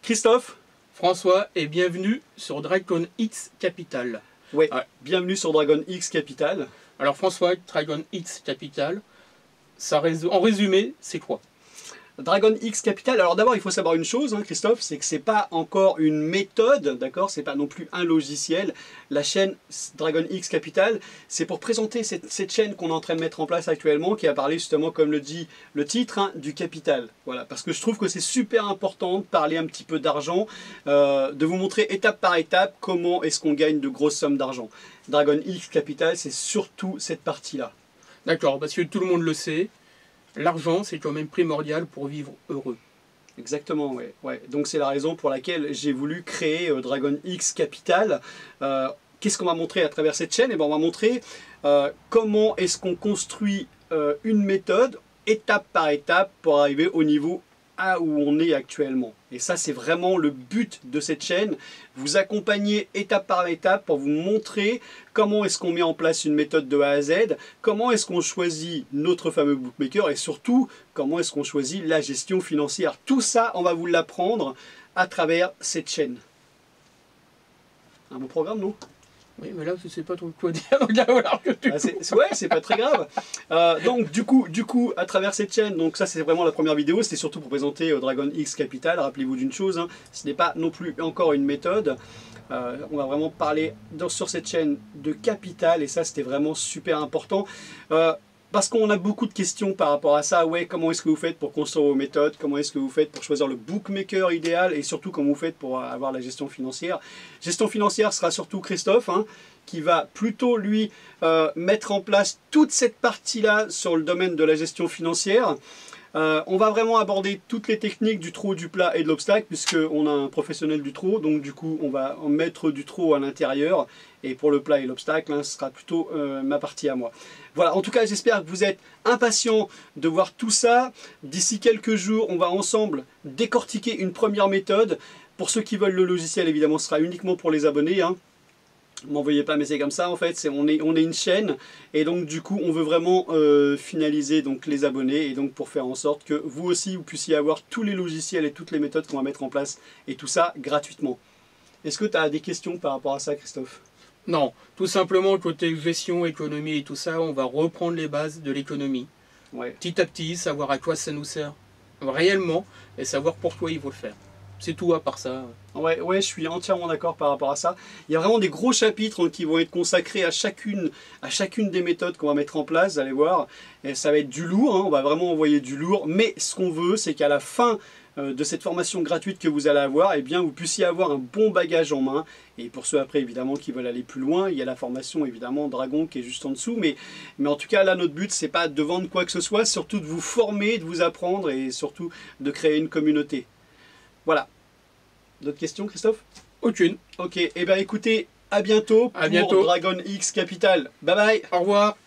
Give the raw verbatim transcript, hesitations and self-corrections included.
Christophe. François, et bienvenue sur Dragon X Capital. Ouais, ah. bienvenue sur Dragon X Capital. Alors François, Dragon X Capital, ça rés... en résumé, c'est quoi? Dragon X Capital, alors d'abord il faut savoir une chose, hein, Christophe, c'est que c'est pas encore une méthode, d'accord, c'est pas non plus un logiciel. La chaîne Dragon X Capital, c'est pour présenter cette, cette chaîne qu'on est en train de mettre en place actuellement, qui a parlé justement, comme le dit le titre, hein, du capital. Voilà, parce que je trouve que c'est super important de parler un petit peu d'argent, euh, de vous montrer étape par étape comment est-ce qu'on gagne de grosses sommes d'argent. Dragon X Capital, c'est surtout cette partie-là. D'accord, parce que tout le monde le sait. L'argent, c'est quand même primordial pour vivre heureux. Exactement, ouais. ouais. Donc c'est la raison pour laquelle j'ai voulu créer euh, Dragon X Capital. Euh, Qu'est-ce qu'on va montrer à travers cette chaîne? Eh ben, on va montrer euh, comment est-ce qu'on construit euh, une méthode, étape par étape, pour arriver au niveau à où on est actuellement. Et ça, c'est vraiment le but de cette chaîne. Vous accompagner étape par étape pour vous montrer comment est-ce qu'on met en place une méthode de A à Z, comment est-ce qu'on choisit notre fameux bookmaker et surtout, comment est-ce qu'on choisit la gestion financière. Tout ça, on va vous l'apprendre à travers cette chaîne. Un beau programme, non ? Oui, mais là, je ne sais pas trop quoi dire. ah, c'est, ouais, c'est pas très grave. Euh, donc, du coup, du coup, à travers cette chaîne, donc ça, c'est vraiment la première vidéo. C'était surtout pour présenter euh, Dragon X Capital. Rappelez-vous d'une chose, hein, ce n'est pas non plus encore une méthode. Euh, on va vraiment parler dans, sur cette chaîne de capital. Et ça, c'était vraiment super important. Euh, Parce qu'on a beaucoup de questions par rapport à ça. Ouais, comment est-ce que vous faites pour construire vos méthodes? Comment est-ce que vous faites pour choisir le bookmaker idéal? Et surtout, comment vous faites pour avoir la gestion financière? Gestion financière sera surtout Christophe, hein, qui va plutôt, lui, euh, mettre en place toute cette partie-là sur le domaine de la gestion financière. Euh, on va vraiment aborder toutes les techniques du trot, du plat et de l'obstacle, puisqu'on a un professionnel du trot. Donc, du coup, on va en mettre du trot à l'intérieur. Et pour le plat et l'obstacle, hein, ce sera plutôt euh, ma partie à moi. Voilà, en tout cas, j'espère que vous êtes impatients de voir tout ça. D'ici quelques jours, on va ensemble décortiquer une première méthode. Pour ceux qui veulent le logiciel, évidemment, ce sera uniquement pour les abonnés. Hein. Ne m'envoyez pas, mais c'est comme ça, en fait. C'est, on, est, on est une chaîne. Et donc, du coup, on veut vraiment euh, finaliser donc, les abonnés. Et donc, pour faire en sorte que vous aussi, vous puissiez avoir tous les logiciels et toutes les méthodes qu'on va mettre en place. Et tout ça gratuitement. Est-ce que tu as des questions par rapport à ça, Christophe ? Non, tout simplement côté gestion, économie et tout ça, on va reprendre les bases de l'économie. Ouais. Petit à petit, savoir à quoi ça nous sert réellement et savoir pourquoi il faut le faire. C'est tout à part ça. Ouais, ouais, je suis entièrement d'accord par rapport à ça. Il y a vraiment des gros chapitres qui vont être consacrés à chacune, à chacune des méthodes qu'on va mettre en place, vous allez voir. Et ça va être du lourd, hein, on va vraiment envoyer du lourd. Mais ce qu'on veut, c'est qu'à la fin de cette formation gratuite que vous allez avoir, eh bien, vous puissiez avoir un bon bagage en main. Et pour ceux après, évidemment, qui veulent aller plus loin, il y a la formation, évidemment, Dragon qui est juste en dessous. Mais, mais en tout cas, là, notre but, c'est pas de vendre quoi que ce soit, surtout de vous former, de vous apprendre et surtout de créer une communauté. Voilà. D'autres questions, Christophe? Aucune. Ok, et eh bien écoutez, à bientôt à pour bientôt. Dragon X Capital. Bye bye. Au revoir.